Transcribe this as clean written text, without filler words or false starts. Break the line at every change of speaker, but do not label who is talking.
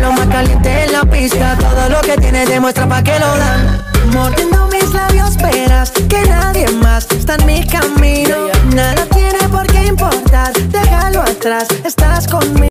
lo más caliente en la pista. Todo lo que tienes demuestra pa' que lo dan. Mordiendo mis labios verás que nadie más está en mi camino. Nada tiene por qué importar, déjalo atrás, estás conmigo.